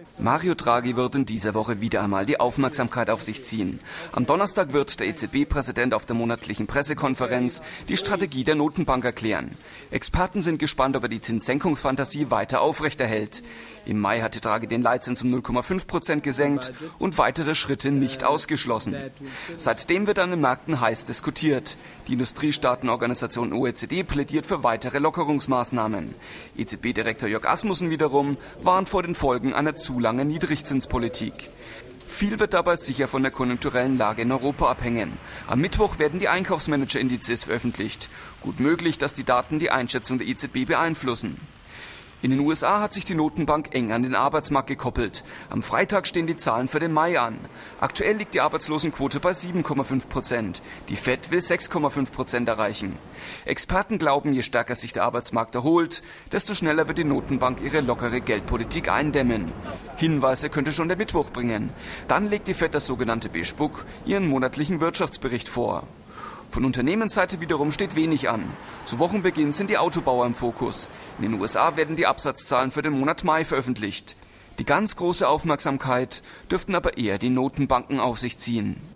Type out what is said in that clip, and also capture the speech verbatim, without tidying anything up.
Mario Draghi wird in dieser Woche wieder einmal die Aufmerksamkeit auf sich ziehen. Am Donnerstag wird der E Z B-Präsident auf der monatlichen Pressekonferenz die Strategie der Notenbank erklären. Experten sind gespannt, ob er die Zinssenkungsfantasie weiter aufrechterhält. Im Mai hatte Draghi den Leitzins um null Komma fünf Prozent gesenkt und weitere Schritte nicht ausgeschlossen. Seitdem wird an den Märkten heiß diskutiert. Die Industriestaatenorganisation O E C D plädiert für weitere Lockerungsmaßnahmen. E Z B-Direktor Jörg Asmussen wiederum warnt vor den Folgen einer zu langen Niedrigzinspolitik. Viel wird dabei sicher von der konjunkturellen Lage in Europa abhängen. Am Mittwoch werden die Einkaufsmanager-Indizes veröffentlicht. Gut möglich, dass die Daten die Einschätzung der E Z B beeinflussen. In den U S A hat sich die Notenbank eng an den Arbeitsmarkt gekoppelt. Am Freitag stehen die Zahlen für den Mai an. Aktuell liegt die Arbeitslosenquote bei sieben Komma fünf Prozent. Die Fed will sechs Komma fünf Prozent erreichen. Experten glauben, je stärker sich der Arbeitsmarkt erholt, desto schneller wird die Notenbank ihre lockere Geldpolitik eindämmen. Hinweise könnte schon der Mittwoch bringen. Dann legt die Fed, das sogenannte Beige-Book, ihren monatlichen Wirtschaftsbericht vor. Von Unternehmensseite wiederum steht wenig an. Zu Wochenbeginn sind die Autobauer im Fokus. In den U S A werden die Absatzzahlen für den Monat Mai veröffentlicht. Die ganz große Aufmerksamkeit dürften aber eher die Notenbanken auf sich ziehen.